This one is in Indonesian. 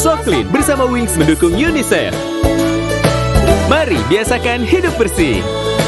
Soklin bersama Wings mendukung UNICEF. Mari biasakan hidup bersih.